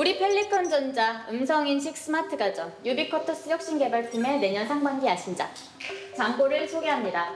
우리 펠리컨전자 음성인식 스마트 가전 유비쿼터스 혁신개발팀의 내년 상반기 야심작 장고를 소개합니다.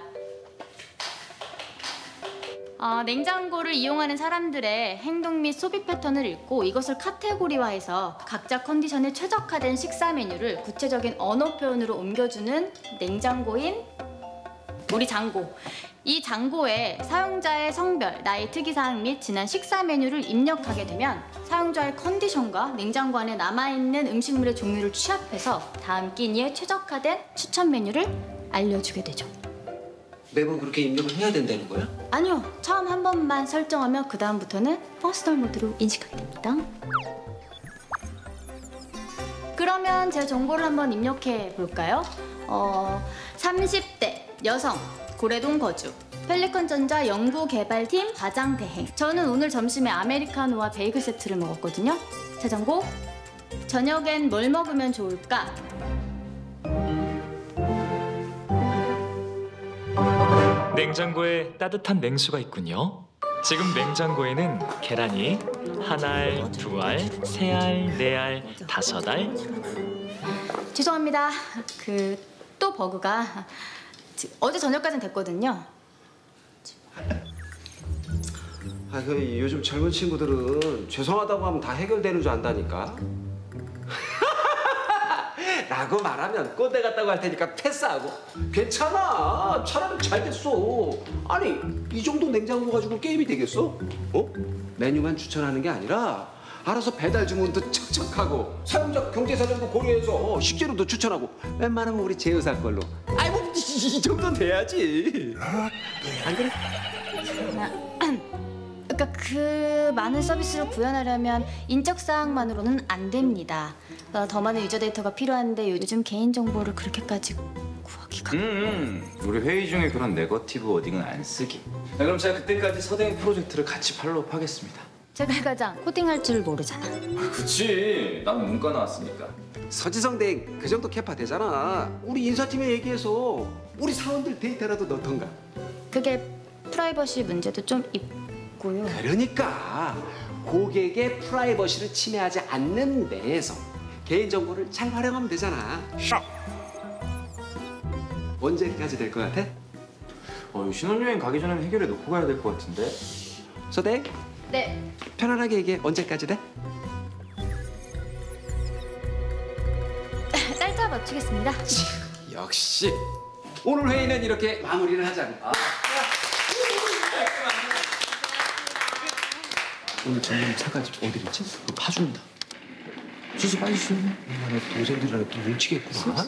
냉장고를 이용하는 사람들의 행동 및 소비 패턴을 읽고 이것을 카테고리화해서 각자 컨디션에 최적화된 식사 메뉴를 구체적인 언어 표현으로 옮겨주는 냉장고인 우리 장고. 이 장고에 사용자의 성별, 나이, 특이사항 및 지난 식사 메뉴를 입력하게 되면 사용자의 컨디션과 냉장고 안에 남아있는 음식물의 종류를 취합해서 다음 끼니에 최적화된 추천 메뉴를 알려주게 되죠. 매번 그렇게 입력을 해야 된다는 거야? 아니요. 처음 한 번만 설정하면 그 다음부터는 퍼스널 모드로 인식하게 됩니다. 그러면 제 정보를 한번 입력해 볼까요? 30대 여성, 고래동 거주, 펠리컨전자 연구개발팀 과장 대행. 저는 오늘 점심에 아메리카노와 베이글 세트를 먹었거든요. 제 정보, 저녁엔 뭘 먹으면 좋을까? 냉장고에 따뜻한 냉수가 있군요. 지금 냉장고에는 계란이 1알, 2알, 3알, 4알, 5알. 죄송합니다. 또 버그가 어제 저녁까지는 됐거든요. 요즘 젊은 친구들은 죄송하다고 하면 다 해결되는 줄 안다니까. 라고 말하면 꼰대 같다고 할 테니까 패스하고. 괜찮아. 차라리 잘 됐어. 아니, 이 정도 냉장고 가지고 게임이 되겠어? 메뉴만 추천하는 게 아니라 알아서 배달 주문도 척척하고 사용자 경제사정도 고려해서 식재료도 추천하고 웬만하면 우리 제휴사 걸로. 아이 뭐 이 정도는 돼야지. 안 그래? 그러니까 그 많은 서비스를 구현하려면 인적 사항만으로는 안 됩니다. 더 많은 유저 데이터가 필요한데 요즘 개인 정보를 그렇게까지 구하기가. 우리 회의 중에 그런 네거티브 워딩은 안 쓰기. 그럼 제가 그때까지 서대인 프로젝트를 같이 팔로우하겠습니다. 제가 과장 코딩할 줄 모르잖아. 그치. 난 문과 나왔으니까. 서지성 대행 그 정도 캐파 되잖아. 우리 인사팀에 얘기해서 우리 사원들 데이터라도 넣던가. 그게 프라이버시 문제도 좀 있고요. 그러니까 고객의 프라이버시를 침해하지 않는 내에서 개인정보를 잘 활용하면 되잖아. 언제까지 될 것 같아? 신혼여행 가기 전에는 해결해 놓고 가야 될 것 같은데. 서대행? 네. 편안하게 얘기해. 언제까지 돼? 날짜 맞추겠습니다. 역시 오늘 회의는 이렇게 마무리를 하자고. 오늘 저녁 차가집 어디 있지? 파주입니다. 수수 빨리 수. 내 동생들이랑 또 뭉치겠구나.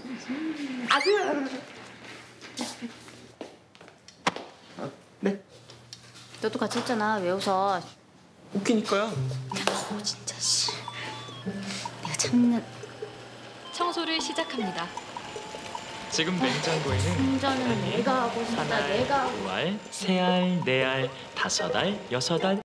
네? 너도 같이 했잖아. 왜 웃어? 웃기니까요. 진짜 씨. 내가 참는. 청소를 시작합니다. 지금 냉장고에는 운전은 내가 하고 싶다. 1알, 내가 하고. 2알, 3알, 4알, 5알, 6알,